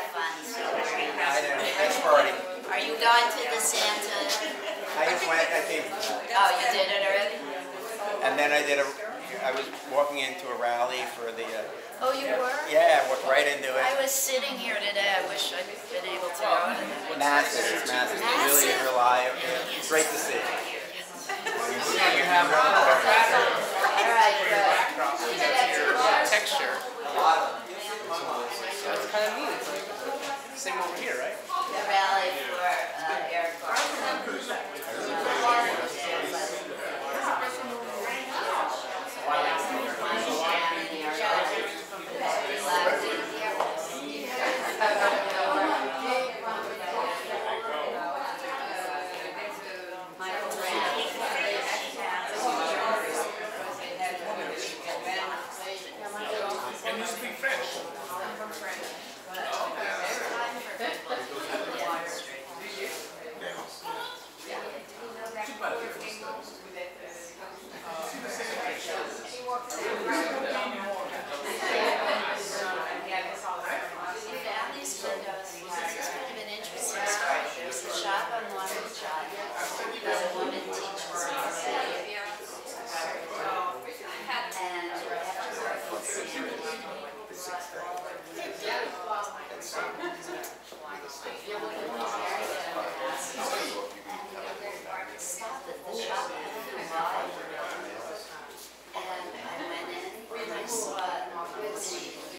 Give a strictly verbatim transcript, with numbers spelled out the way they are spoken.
fun. So very I know. Thanks for already. Are you going to the Santa? I just went, I came from that. Oh, you did it already? And then I did a, I was walking into a rally for the, uh, Oh, you were? yeah, I walked right into it. I was sitting here today. I wish I'd been able to go to that. Massive, it's massive. It's really reliable. It's great to see. You have a All right, good. texture. That's kind of neat. It's like same over here, right? The rally for uh, Eric And you speak French? I'm from France. And